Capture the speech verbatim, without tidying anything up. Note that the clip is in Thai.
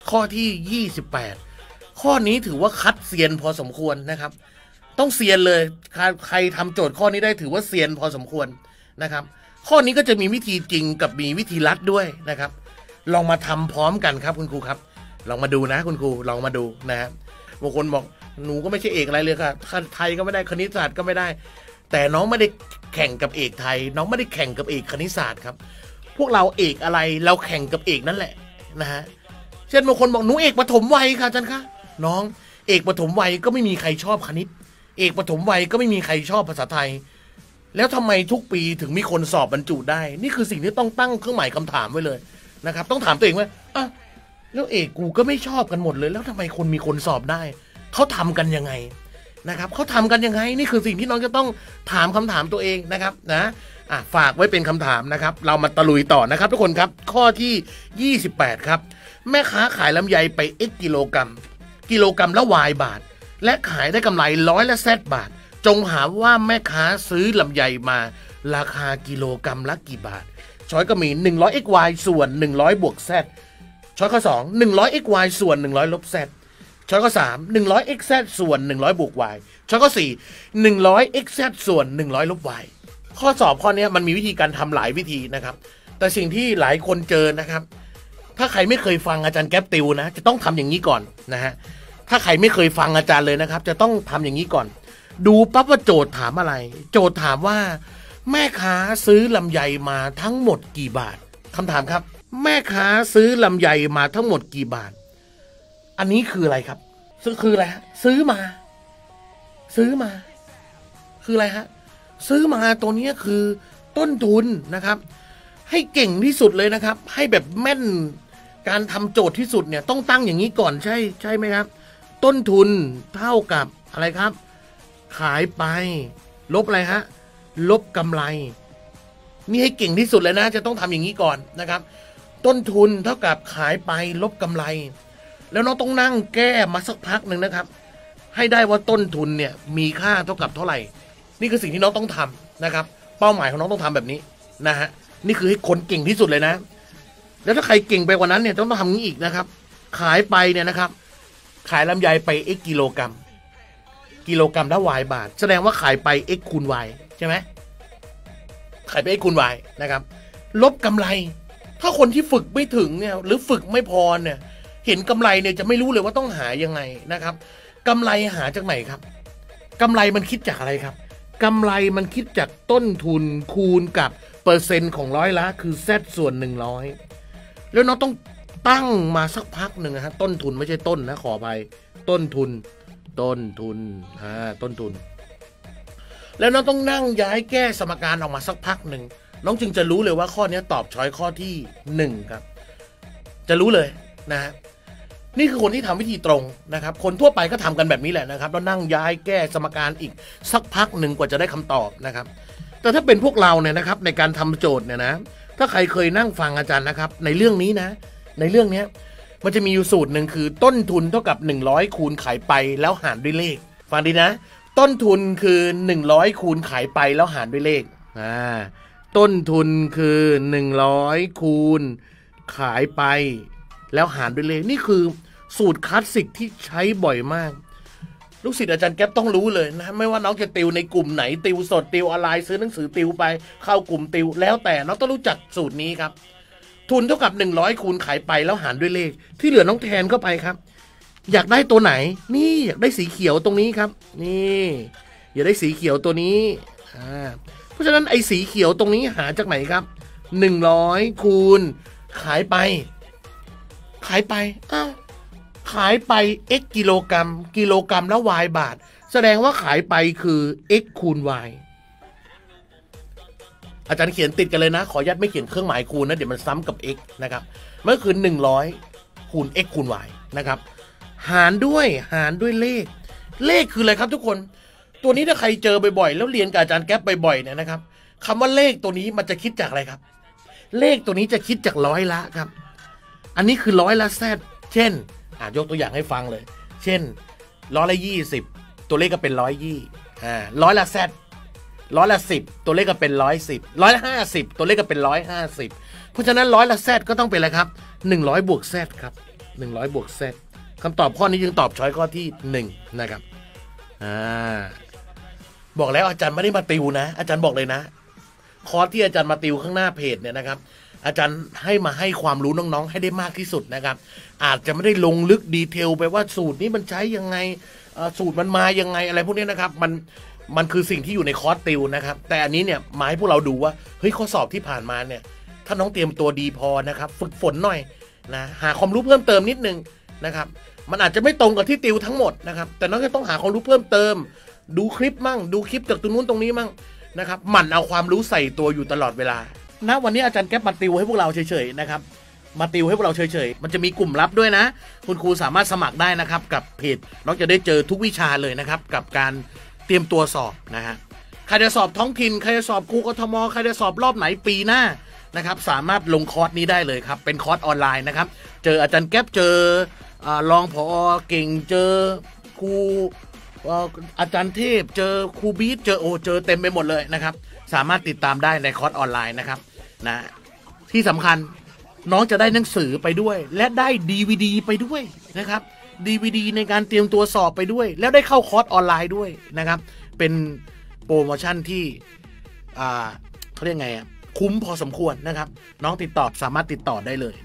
ข้อที่ยี่สิบแปดข้อนี้ถือว่าคัดเซียนพอสมควรนะครับต้องเซียนเลยใครทำโจทย์ข้อนี้ได้ถือว่าเซียนพอสมควรนะครับข้อนี้ก็จะมีวิธีจริงกับมีวิธีลัดด้วยนะครับลองมาทำพร้อมกันครับคุณครูครับลองมาดูนะคุณครูลองมาดูนะครับบางคนบอกหนูก็ไม่ใช่เอกอะไรเลยค่ะไทยก็ไม่ได้คณิตศาสตร์ก็ไม่ได้แต่น้องไม่ได้แข่งกับเอกไทยน้องไม่ได้แข่งกับเอกคณิตศาสตร์ครับพวกเราเอกอะไรเราแข่งกับเอกนั่นแหละนะฮะเช่นบางคนบอกหนูเอกปฐมวัยค่ะอาจารย์คะน้องเอกปฐมวัยก็ไม่มีใครชอบคณิตเอกปฐมวัยก็ไม่มีใครชอบภาษาไทยแล้วทำไมทุกปีถึงมีคนสอบบรรจุได้นี่คือสิ่งที่ต้องตั้งเครื่องหมายคำถามไว้เลยนะครับต้องถามตัวเองว่าอ่ะแล้วเอกกูก็ไม่ชอบกันหมดเลยแล้วทำไมคนมีคนสอบได้เขาทำกันยังไงนะครับเขาทำกันยังไงนี่คือสิ่งที่น้องจะต้องถามคำถามตัวเองนะครับนะอ่ะฝากไว้เป็นคำถามนะครับเรามาตะลุยต่อนะครับทุกคนครับข้อที่ยี่สิบแปดครับแม่ค้าขายลำไยไป x กิโลกรัมกิโลกรัมละ y บาทและขายได้กำไรร้อยละ z บาทจงหาว่าแม่ค้าซื้อลำไยมาราคากิโลกรัมละกี่บาทช้อยก็มีหนึ่งร้อย xy ส่วนหนึ่งร้อยบวก z ช้อยข้อสอง หนึ่งร้อย xy ส่วนหนึ่งร้อยลบ z ช้อยข้อสาม หนึ่งร้อย xz ส่วนหนึ่งร้อยบวก y ช้อยข้อสี่ หนึ่งร้อย xz ส่วนหนึ่งร้อยลบ y ข้อสอบข้อนี้มันมีวิธีการทำหลายวิธีนะครับแต่สิ่งที่หลายคนเจอนะครับถ้าใครไม่เคยฟังอาจารย์แก๊ปติวนะจะต้องทำอย่างนี้ก่อนนะฮะถ้าใครไม่เคยฟังอาจารย์เลยนะครับจะต้องทำอย่างนี้ก่อนดูปั๊บว่าโจทย์ถามอะไรโจทย์ถามว่าแม่ค้าซื้อลำไยมาทั้งหมดกี่บาทคำถามครับแม่ค้าซื้อลำไยมาทั้งหมดกี่บาทอันนี้คืออะไรครับซื้อคืออะไรฮะซื้อมาซื้อมาคืออะไรฮะซื้อมาตัวนี้คือต้นทุนนะครับให้เก่งที่สุดเลยนะครับให้แบบแม่นการทำโจทย์ที่สุดเนี่ยต้องตั้งอย่างนี้ก่อนใช่ใช่ไหมครับต้นทุนเท่ากับอะไรครับขายไปลบอะไรฮะลบกำไรนี่ให้เก่งที่สุดเลยนะจะต้องทำอย่างนี้ก่อนนะครับต้นทุนเท่ากับขายไปลบกำไรแล้วน้องต้องนั่งแก้มาสักพักหนึ่งนะครับให้ได้ว่าต้นทุนเนี่ยมีค่าเท่ากับเท่าไหร่นี่คือสิ่งที่น้องต้องทำนะครับเป้าหมายของน้องต้องทำแบบนี้นะฮะนี่คือให้คนเก่งที่สุดเลยนะแล้วถ้าใครเก่งไปกว่านั้นเนี่ยต้องทำงี้อีกนะครับขายไปเนี่ยนะครับขายลำไยไป x กิโลกรัมกิโลกรัมละ y บาทแสดงว่าขายไป x คูณ y ใช่ไหมขายไป x คูณ y นะครับลบกำไรถ้าคนที่ฝึกไม่ถึงเนี่ยหรือฝึกไม่พอเนี่ยเห็นกำไรเนี่ยจะไม่รู้เลยว่าต้องหายังไงนะครับกำไรหาจากไหนครับกำไรมันคิดจากอะไรครับกำไรมันคิดจากต้นทุนคูณกับเปอร์เซ็นต์ของร้อยละคือ z ส่วนหนึ่งร้อยแล้วน้องต้องตั้งมาสักพักหนึ่งนะฮะต้นทุนไม่ใช่ต้นนะขอไปต้นทุนต้นทุนอ่าต้นทุนแล้วน้องต้องนั่งย้ายแก้สมการออกมาสักพักหนึ่งน้องจึงจะรู้เลยว่าข้อนี้ตอบช้อยข้อที่หนึ่งครับจะรู้เลยนะฮะนี่คือคนที่ทำวิธีตรงนะครับคนทั่วไปก็ทำกันแบบนี้แหละนะครับแล้วนั่งย้ายแก้สมการอีกสักพักหนึ่งกว่าจะได้คำตอบนะครับแต่ถ้าเป็นพวกเราเนี่ยนะครับในการทำโจทย์เนี่ยนะถ้าใครเคยนั่งฟังอาจารย์นะครับในเรื่องนี้นะในเรื่องนี้มันจะมีอยู่สูตรหนึ่งคือต้นทุนเท่ากับหนึ่งร้อยคูณขายไปแล้วหารด้วยเลขฟังดีนะต้นทุนคือหนึ่งร้อยคูณขายไปแล้วหารด้วยเลขอ่าต้นทุนคือหนึ่งร้อยคูณขายไปแล้วหารด้วยเลขนี่คือสูตรคลาสสิกที่ใช้บ่อยมากลูกศิษย์อาจารย์แก๊ปต้องรู้เลยนะไม่ว่าน้องจะติวในกลุ่มไหนติวสดติวออนไลน์ซื้อหนังสือติวไปเข้ากลุ่มติวแล้วแต่น้องต้องรู้จักสูตรนี้ครับทุนเท่ากับหนึ่งร้อยคูณขายไปแล้วหารด้วยเลขที่เหลือน้องแทนเข้าไปครับอยากได้ตัวไหนนี่อยากได้สีเขียวตรงนี้ครับนี่อยากได้สีเขียวตัวนี้อ่าเพราะฉะนั้นไอ้สีเขียวตรงนี้หาจากไหนครับหนึ่งร้อยคูณขายไปขายไปอ้าวขายไป x กิโลกรัมกิโลกรัมแล้ว y บาทแสดงว่าขายไปคือ x คูณ y อาจารย์เขียนติดกันเลยนะขออนุญาตไม่เขียนเครื่องหมายคูณนะเดี๋ยวมันซ้ำกับ x นะครับมันก็คือหนึ่งร้อยคูณ x คูณ y นะครับหารด้วยหารด้วยเลขเลขคืออะไรครับทุกคนตัวนี้ถ้าใครเจอบ่อยๆแล้วเรียนกับอาจารย์แก๊ปบ่อยๆเนี่ยนะครับคำว่าเลขตัวนี้มันจะคิดจากอะไรครับเลขตัวนี้จะคิดจากร้อยละครับอันนี้คือร้อยละแซดเช่นอ่ายกตัวอย่างให้ฟังเลยเช่นร้อยละยี่สิบตัวเลขก็เป็นร้อยยี่อ่าร้อยละแซดร้อยละสิบตัวเลขก็เป็นร้อยสิบร้อยละห้าสิบตัวเลขก็เป็นร้อยห้าสิบเพราะฉะนั้นร้อยละแซดก็ต้องเป็นอะไรครับหนึ่งร้อยบวกแซดครับหนึ่งร้อยบวก z คำตอบข้อนี้จึงตอบช้อยข้อที่หนึ่งนะครับอ่าบอกแล้วอาจารย์ไม่ได้มาติวนะอาจารย์บอกเลยนะคอร์สที่อาจารย์มาติวข้างหน้าเพจเนี่ยนะครับอาจารย์ให้มาให้ความรู้น้องๆให้ได้มากที่สุดนะครับอาจจะไม่ได้ลงลึกดีเทลไปว่าสูตรนี้มันใช้ยังไงสูตรมันมายังไงอะไรพวกนี้นะครับมันมันคือสิ่งที่อยู่ในคอร์สติวนะครับแต่อันนี้เนี่ยมาให้พวกเราดูว่าเฮ้ยข้อสอบที่ผ่านมาเนี่ยถ้าน้องเตรียมตัวดีพอนะครับฝึกฝนหน่อยนะหาความรู้เพิ่มเติมนิดนึงนะครับมันอาจจะไม่ตรงกับที่ติวทั้งหมดนะครับแต่น้องจะต้องหาความรู้เพิ่มเติมดูคลิปมั่งดูคลิปจากตรงนู้นตรงนี้มั่งนะครับหมั่นเอาความรู้ใส่ตัวอยู่ตลอดเวลานะวันนี้อาจารย์แก๊ปมาติวให้พวกเราเฉยๆนะครับมาติวให้พวกเราเฉยๆมันจะมีกลุ่มลับด้วยนะคุณครูสามารถสมัครได้นะครับกับเพจน้องจะได้เจอทุกวิชาเลยนะครับกับการเตรียมตัวสอบนะฮะใครจะสอบท้องถิ่นใครจะสอบครูกทมใครจะสอบรอบไหนปีหน้านะครับสามารถลงคอร์สนี้ได้เลยครับเป็นคอร์สออนไลน์นะครับเจออาจารย์แก๊ปเจอรองผอเก่งเจอครูอาจารย์เทพเจอครูบีทเจอโอเจอเต็มไปหมดเลยนะครับสามารถติดตามได้ในคอร์สออนไลน์นะครับนะที่สำคัญน้องจะได้หนังสือไปด้วยและได้ ดี วี ดี ไปด้วยนะครับ ดี วี ดี ในการเตรียมตัวสอบไปด้วยแล้วได้เข้าคอร์สออนไลน์ด้วยนะครับเป็นโปรโมชั่นที่อ่าเขาเรียกไงอ่ะคุ้มพอสมควรนะครับน้องติดต่อสามารถติดต่อได้เลย